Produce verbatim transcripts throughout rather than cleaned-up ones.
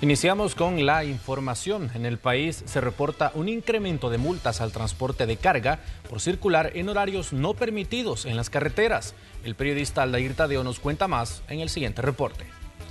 Iniciamos con la información. En el país se reporta un incremento de multas al transporte de carga por circular en horarios no permitidos en las carreteras. El periodista Aldair Tadeo nos cuenta más en el siguiente reporte.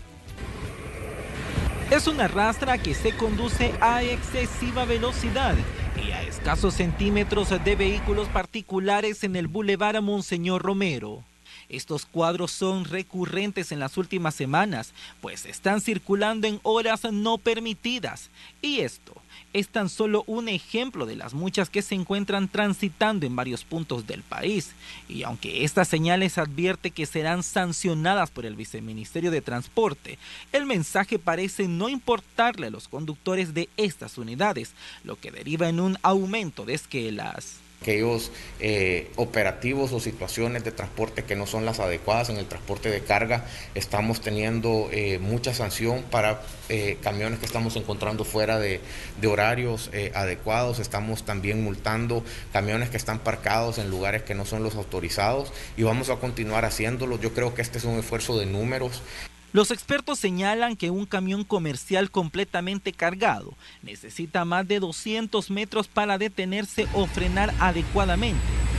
Es una rastra que se conduce a excesiva velocidad y a escasos centímetros de vehículos particulares en el Boulevard Monseñor Romero. Estos cuadros son recurrentes en las últimas semanas, pues están circulando en horas no permitidas. Y esto es tan solo un ejemplo de las muchas que se encuentran transitando en varios puntos del país. Y aunque estas señales advierte que serán sancionadas por el Viceministerio de Transporte, el mensaje parece no importarle a los conductores de estas unidades, lo que deriva en un aumento de esquelas. Aquellos eh, operativos o situaciones de transporte que no son las adecuadas en el transporte de carga, estamos teniendo eh, mucha sanción para eh, camiones que estamos encontrando fuera de, de horarios eh, adecuados. Estamos también multando camiones que están parcados en lugares que no son los autorizados y vamos a continuar haciéndolo. Yo creo que este es un esfuerzo de números. Los expertos señalan que un camión comercial completamente cargado necesita más de doscientos metros para detenerse o frenar adecuadamente.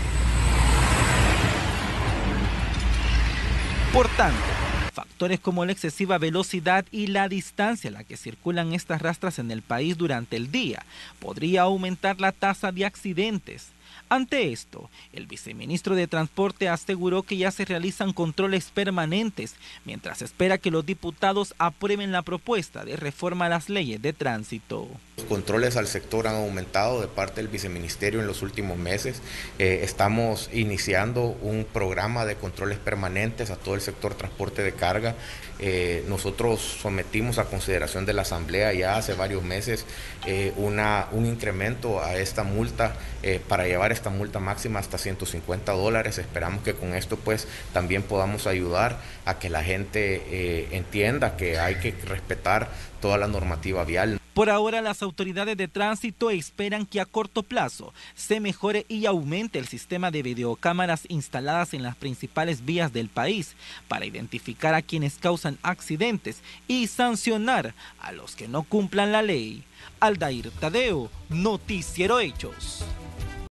Por tanto, factores como la excesiva velocidad y la distancia a la que circulan estas rastras en el país durante el día podría aumentar la tasa de accidentes. Ante esto, el viceministro de Transporte aseguró que ya se realizan controles permanentes, mientras espera que los diputados aprueben la propuesta de reforma a las leyes de tránsito. Los controles al sector han aumentado de parte del viceministerio en los últimos meses. Eh, estamos iniciando un programa de controles permanentes a todo el sector transporte de carga. Eh, nosotros sometimos a consideración de la Asamblea ya hace varios meses eh, una, un incremento a esta multa eh, para llevar esta multa máxima hasta ciento cincuenta dólares. Esperamos que con esto pues también podamos ayudar a que la gente eh, entienda que hay que respetar toda la normativa vial. Por ahora, las autoridades de tránsito esperan que a corto plazo se mejore y aumente el sistema de videocámaras instaladas en las principales vías del país para identificar a quienes causan accidentes y sancionar a los que no cumplan la ley. Aldair Tadeo, Noticiero Hechos.